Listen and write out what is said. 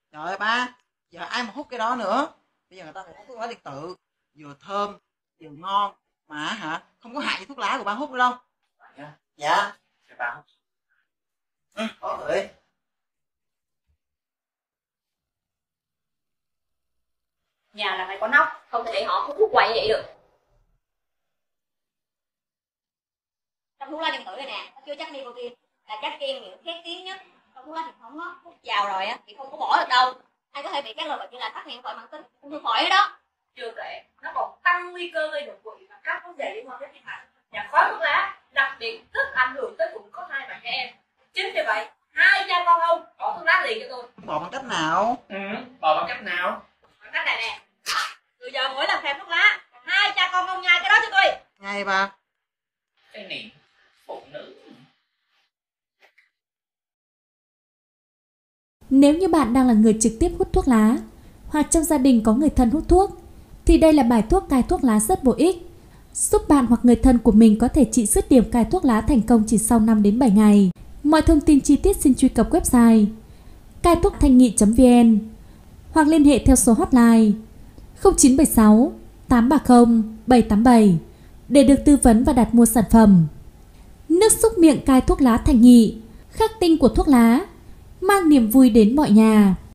Trời ơi ba, giờ ai mà hút cái đó nữa. Bây giờ người ta phải hút thuốc lá điện tử, vừa thơm, vừa ngon, mà hả, không có hại như thuốc lá của ba hút đâu. Dạ. Thì bạn Ừ, có người. Nhà là phải có nóc, không thể để họ hút thuốc quậy vậy được. Trong thuốc lá điện tử này nè, nó chứa chất nicotine, là chất gây nghiện khét tiếng nhất. Trong thuốc lá truyền thống á, hút vào rồi á thì không có bỏ được đâu. Ai có thể bị các loại bệnh như là tắc nghẽn phổi mãn tính, ung thư phổi đó. Chưa kể, nó còn tăng nguy cơ gây đột quỵ và các vấn đề liên quan đến tim mạch. Và khói thuốc lá đặc biệt rất ảnh hưởng tới phụ nữ có thai và trẻ em. Chính vì vậy, hai cha con ông bỏ thuốc lá liền cho tôi. Bỏ bằng cách nào? bỏ bằng cách nào? Bằng cách này nè. Từ giờ mỗi lần thèm thuốc lá, hai cha con ông nhai cái đó cho tôi. Ngay ba. Cái này phụ nữ. Nếu như bạn đang là người trực tiếp hút thuốc lá hoặc trong gia đình có người thân hút thuốc thì đây là bài thuốc cai thuốc lá rất bổ ích, giúp bạn hoặc người thân của mình có thể trị dứt điểm cai thuốc lá thành công chỉ sau 5 đến 7 ngày. Mọi thông tin chi tiết xin truy cập website cai thuốc thanh nghị.vn hoặc liên hệ theo số hotline 0976 830 787 để được tư vấn và đặt mua sản phẩm. Nước xúc miệng cai thuốc lá Thanh Nghị, khắc tinh của thuốc lá, mang niềm vui đến mọi nhà.